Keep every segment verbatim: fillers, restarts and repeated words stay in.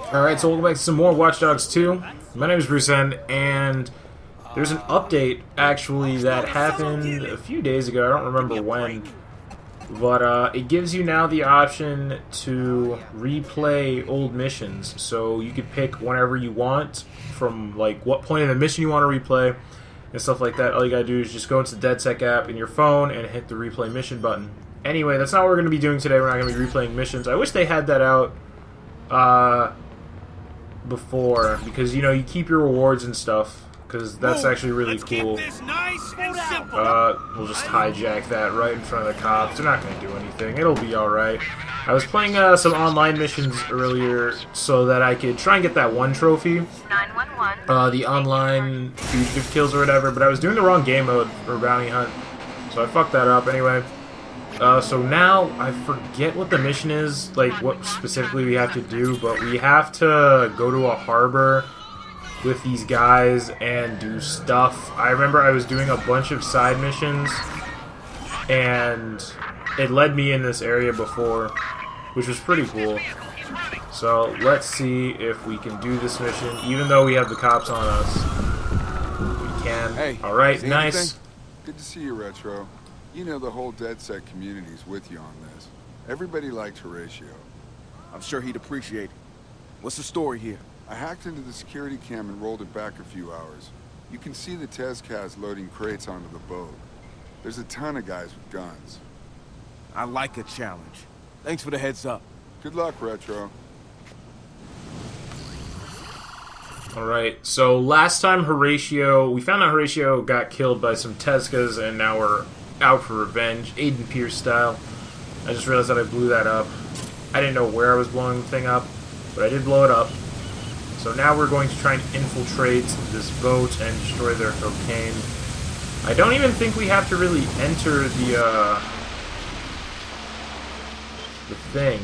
Alright, so welcome back to some more Watch Dogs two. My name is Bruce End, and there's an update, actually, that happened a few days ago. I don't remember when. But uh, it gives you now the option to replay old missions. So you could pick whenever you want, from like what point in the mission you want to replay, and stuff like that. All you gotta do is just go into the DedSec app in your phone and hit the replay mission button. Anyway, that's not what we're going to be doing today. We're not going to be replaying missions. I wish they had that out uh, before, because, you know, you keep your rewards and stuff, because that's actually really Let's cool. Keep this nice and simple. Uh, we'll just hijack that right in front of the cops. They're not going to do anything. It'll be alright. I was playing uh, some online missions earlier so that I could try and get that one trophy. nine one one. Uh, the online fugitive kills or whatever, but I was doing the wrong game mode for bounty hunt, so I fucked that up anyway. Uh, so now, I forget what the mission is, like what specifically we have to do, but we have to go to a harbor with these guys and do stuff. I remember I was doing a bunch of side missions, and it led me in this area before, which was pretty cool. So let's see if we can do this mission, even though we have the cops on us. We can. Hey, alright, see nice. anything? Good to see you, Retro. You know the whole DedSec community's with you on this. Everybody liked Horatio. I'm sure he'd appreciate it. What's the story here? I hacked into the security cam and rolled it back a few hours. You can see the Tezcaz loading crates onto the boat. There's a ton of guys with guns. I like a challenge. Thanks for the heads up. Good luck, Retro. Alright, so last time Horatio, we found out Horatio got killed by some Tezcas, and now we're out for revenge, Aiden Pierce style. I just realized that I blew that up. I didn't know where I was blowing the thing up, but I did blow it up. So now we're going to try and infiltrate this boat and destroy their cocaine. I don't even think we have to really enter the, uh, the thing.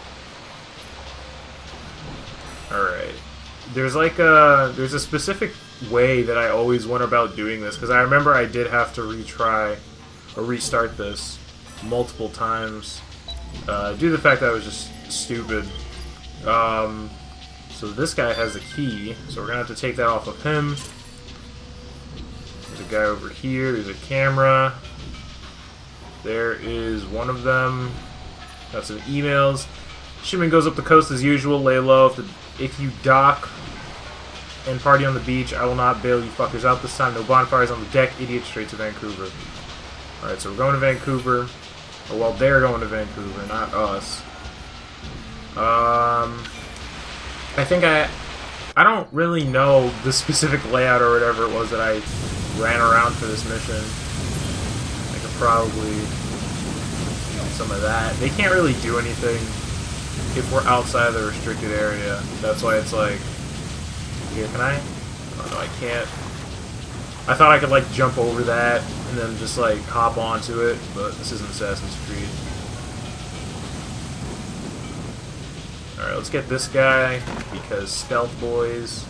Alright. There's like a, there's a specific way that I always went about doing this, because I remember I did have to retry or restart this multiple times uh, due to the fact that I was just stupid. Um, so this guy has a key, so we're gonna have to take that off of him. There's a guy over here. There's a camera. There is one of them. Got some emails. Shipment goes up the coast as usual. Lay low. If, the, if you dock and party on the beach, I will not bail you fuckers out this time. No bonfires on the deck. Idiot, straight to Vancouver. Alright, so we're going to Vancouver. Or, well, they're going to Vancouver, not us. Um, I think I... I don't really know the specific layout or whatever it was that I ran around for this mission. I could probably do some of that. They can't really do anything if we're outside the restricted area. That's why it's like... Here, can I? Oh, no, I can't. I thought I could, like, jump over that and then just, like, hop onto it, but this isn't Assassin's Creed. Alright, let's get this guy, because stealth boys.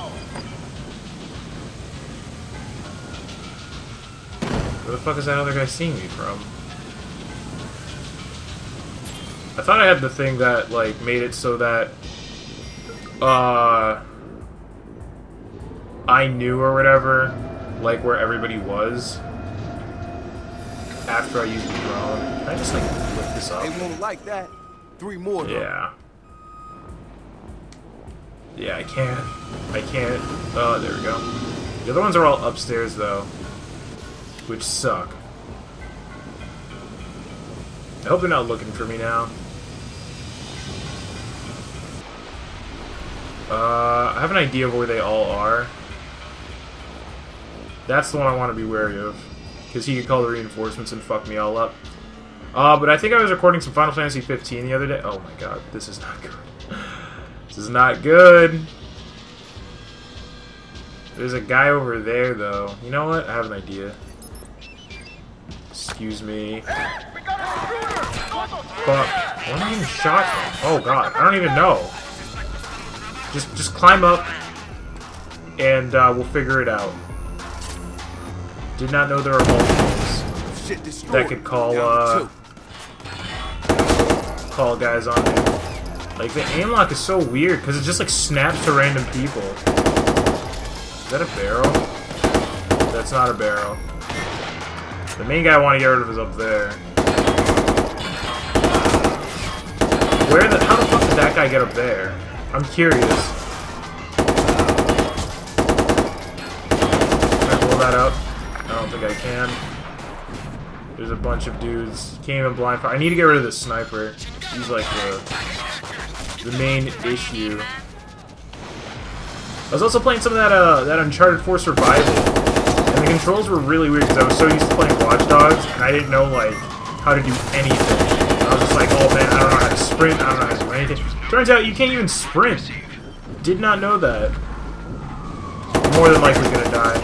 Where the fuck is that other guy seeing me from? I thought I had the thing that, like, made it so that, uh... I knew or whatever, like, where everybody was after I used the drone. Can I just, like, flip this up? They won't like that. Three more, though. Yeah. Yeah, I can't. I can't. Oh, there we go. The other ones are all upstairs, though, which suck. I hope they're not looking for me now. Uh, I have an idea of where they all are. That's the one I want to be wary of, because he could call the reinforcements and fuck me all up. Uh, but I think I was recording some Final Fantasy fifteen the other day. Oh my god, this is not good. This is not good. There's a guy over there, though. You know what? I have an idea. Excuse me. Fuck. Where am I getting shot from? Oh god, I don't even know. Just, just climb up, and uh, we'll figure it out. Did not know there were multiples that could call, uh, call guys on me. Like, the aim lock is so weird, because it just, like, snaps to random people. Is that a barrel? That's not a barrel. The main guy I want to get rid of is up there. Where the... How the fuck did that guy get up there? I'm curious. Can I blow that up? I don't think I can. There's a bunch of dudes. Can't even blind fire. I need to get rid of this sniper. He's like the... the main issue. I was also playing some of that uh, that Uncharted four Survival, and the controls were really weird because I was so used to playing Watch Dogs, and I didn't know like how to do anything. I was just like, oh man, I don't know how to sprint, I don't know how to do anything. Turns out you can't even sprint. Did not know that. I'm more than likely gonna die.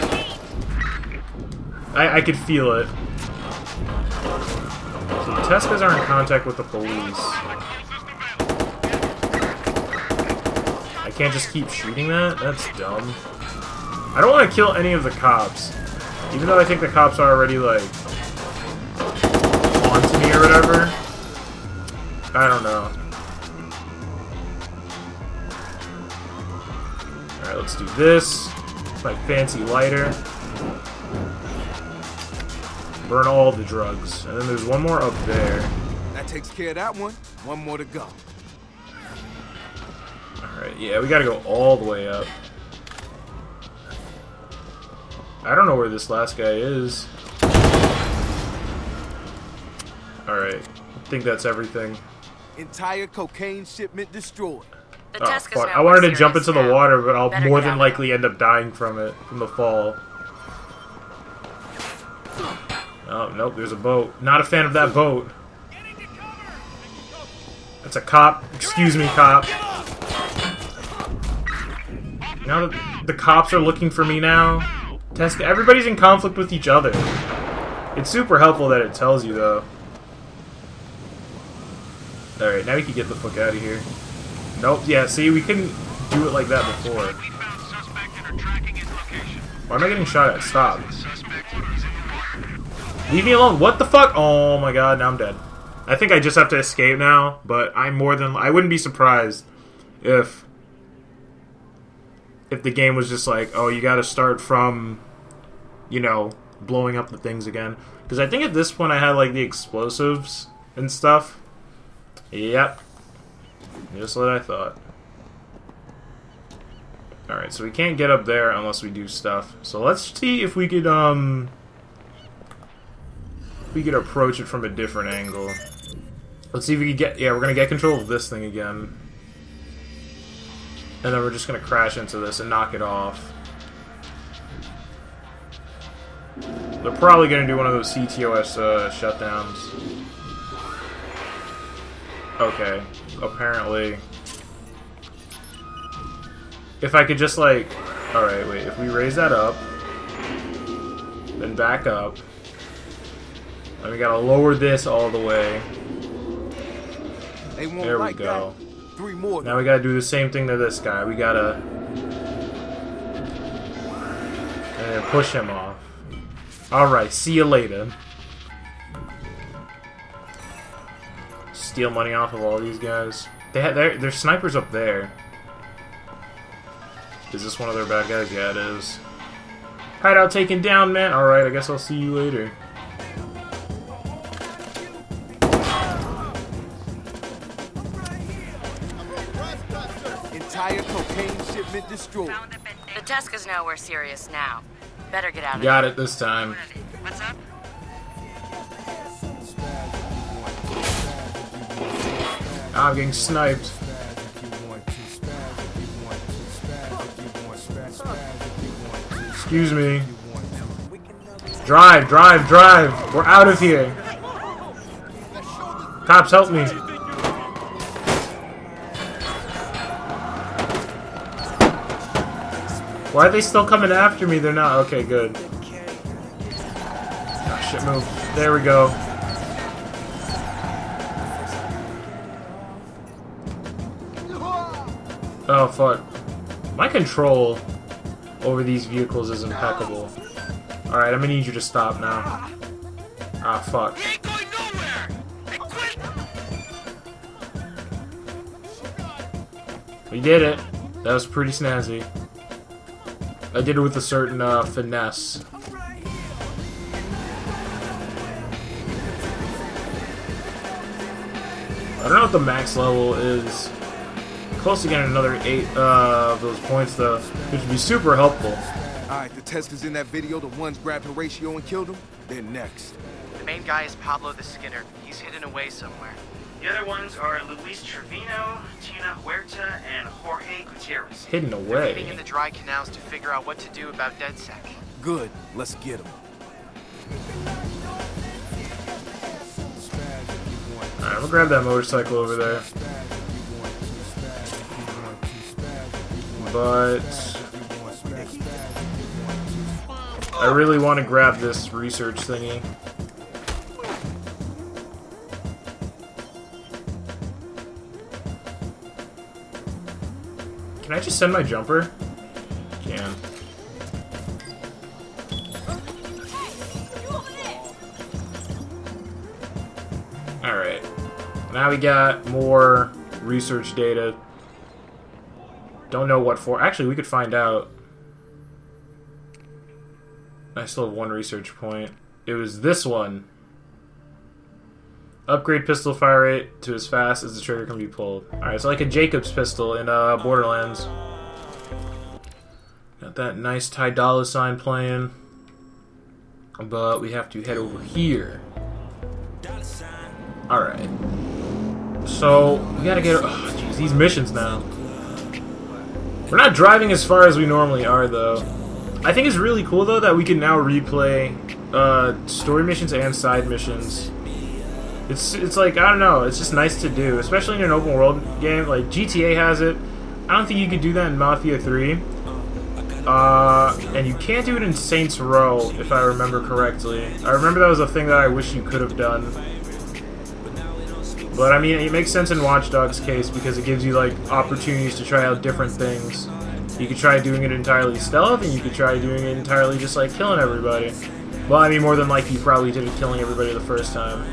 I, I could feel it. So the Tescas are in contact with the police. I can't just keep shooting that? That's dumb. I don't want to kill any of the cops. Even though I think the cops are already, like, on to me or whatever. I don't know. Alright, let's do this. My fancy lighter. Burn all the drugs. And then there's one more up there. That takes care of that one. One more to go. Alright, yeah, we gotta go all the way up. I don't know where this last guy is. Alright, I think that's everything. Entire cocaine shipment destroyed. The Oh, Tesca's fuck. now I wanted more to jump into serious the now. water, but I'll Better more get than out likely now. end up dying from it, from the fall. Oh, nope, there's a boat. Not a fan of that boat. That's a cop. Excuse me, cop. Now that the cops are looking for me now, Tesca, everybody's in conflict with each other. It's super helpful that it tells you, though. Alright, now we can get the fuck out of here. Nope, yeah, see, we couldn't do it like that before. Why am I getting shot at? Stop. Leave me alone. What the fuck? Oh my god, now I'm dead. I think I just have to escape now, but I'm more than... I wouldn't be surprised if... if the game was just like, oh, you gotta start from, you know, blowing up the things again. Because I think at this point I had, like, the explosives and stuff. Yep. Just what I thought. Alright, so we can't get up there unless we do stuff. So let's see if we could, um... we could approach it from a different angle. Let's see if we can get... Yeah, we're gonna get control of this thing again. And then we're just gonna crash into this and knock it off. They're probably gonna do one of those C T O S uh, shutdowns. Okay, apparently. If I could just like... Alright, wait, if we raise that up, then back up, then we gotta lower this all the way. They won't There we like go. that. Three more. Now we gotta do the same thing to this guy. We gotta... and then push him off. Alright, see you later. Steal money off of all these guys. They had their their snipers up there. Is this one of their bad guys? Yeah, it is. Hideout taken down, man. Alright, I guess I'll see you later. Entire cocaine shipment destroyed. The Tesca's know we're serious now. Better get out of Got here. it this time. What's up? Ah, I'm getting sniped. Excuse me. Drive, drive, drive! We're out of here! Cops, help me! Why are they still coming after me? They're not. Okay, good. Oh, shit, move. There we go. Oh, fuck. My control over these vehicles is impeccable. Alright, I'm gonna need you to stop now. Ah, fuck. We ain't going nowhere! Hey, quit! We did it. That was pretty snazzy. I did it with a certain uh, finesse. I don't know what the max level is. Close to getting another eight uh, of those points, though, which would be super helpful. Alright, the testers in that video, the ones grabbed Horatio and killed him, they're next. The main guy is Pablo the Skinner. He's hidden away somewhere. The other ones are Luis Trevino, Tina Huerta, and Jorge Gutierrez. Hidden They're away. living in the dry canals to figure out what to do about DedSec. Good, let's get him. Alright, we'll grab that motorcycle over there. But I really want to grab this research thingy. Can I just send my jumper? Can. Alright. Now we got more research data. Don't know what for. Actually, we could find out. I still have one research point. It was this one. Upgrade pistol fire rate to as fast as the trigger can be pulled. Alright, so like a Jacobs pistol in uh, Borderlands. Got that nice Ty Dolla Sign playing. But we have to head over here. Alright. So, we gotta get... Oh, jeez, these missions now. We're not driving as far as we normally are, though. I think it's really cool, though, that we can now replay uh, story missions and side missions. It's it's like, I don't know, it's just nice to do, especially in an open world game. Like, G T A has it. I don't think you could do that in Mafia three. Uh, and you can't do it in Saints Row, if I remember correctly. I remember that was a thing that I wish you could have done. But, I mean, it makes sense in Watch Dogs' case because it gives you, like, opportunities to try out different things. You could try doing it entirely stealth, and you could try doing it entirely just, like, killing everybody. Well, I mean, more than likely, you probably did it killing everybody the first time.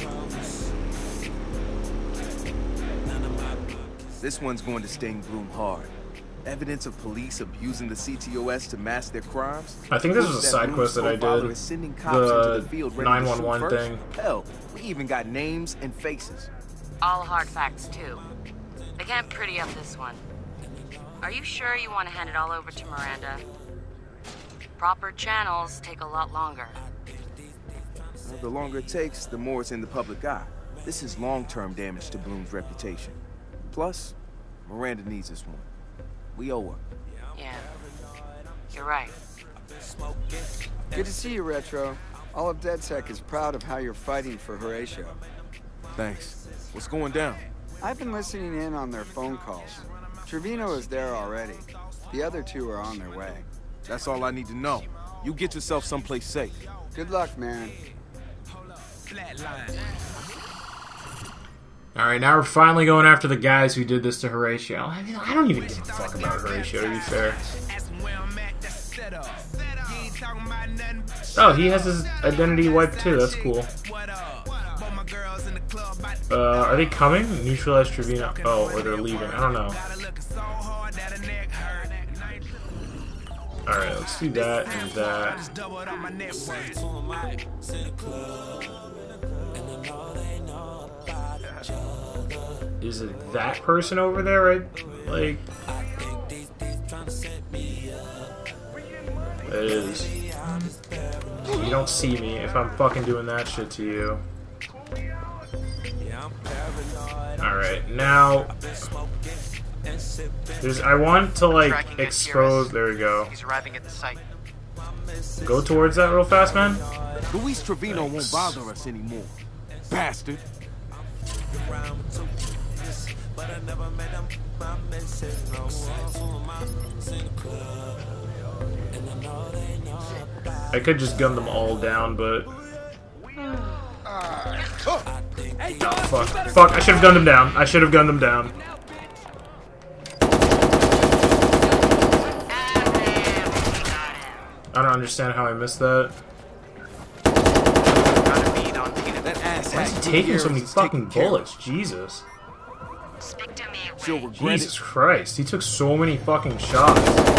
This one's going to sting Bloom hard. Evidence of police abusing the C T O S to mask their crimes. I think this was a side quest that I did. The nine one one thing. Hell, we even got names and faces. All hard facts, too. They can't pretty up this one. Are you sure you want to hand it all over to Miranda? Proper channels take a lot longer. Well, the longer it takes, the more it's in the public eye. This is long-term damage to Bloom's reputation. Plus, Miranda needs this one. We owe her. Yeah, you're right. Good to see you, Retro. All of DedSec is proud of how you're fighting for Horatio. Thanks. What's going down? I've been listening in on their phone calls. Trevino is there already. The other two are on their way. That's all I need to know. You get yourself someplace safe. Good luck, man. Alright, now we're finally going after the guys who did this to Horatio. I mean, I don't even give a fuck about Horatio, to be fair. Oh, he has his identity wiped too, that's cool. Uh, are they coming? Neutralize Trevino. Oh, or they're leaving, I don't know. Alright, let's do that and that. Is it that person over there, right? Like... It is. You don't see me if I'm fucking doing that shit to you. Alright, now... There's, I want to, like, expose... There we go. He's arriving at the site. Go towards that real fast, man. Luis Trevino won't bother us anymore. Bastard. I could just gun them all down, but... Oh, fuck. Fuck, I should have gunned them down. I should have gunned them down. I don't understand how I missed that. Why is he taking so many fucking bullets? Jesus. Speak to me She'll regret Jesus it. Christ, he took so many fucking shots.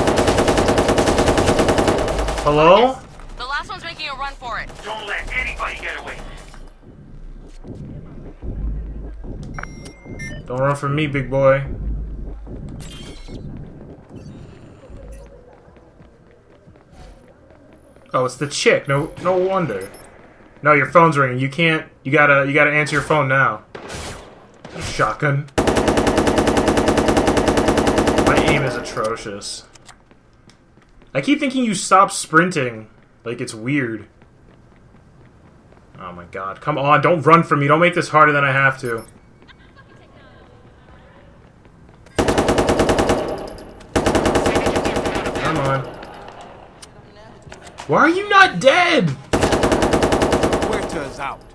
Hello? The last one's making a run for it. Don't let anybody get away. Don't run from me, big boy. Oh, it's the chick. No, no wonder. No, your phone's ringing. You can't. You gotta. You gotta answer your phone now. Shotgun. My aim is atrocious. I keep thinking you stop sprinting. Like it's weird. Oh my god! Come on! Don't run from me. Don't make this harder than I have to. Come on. Why are you not dead? Huerta's out.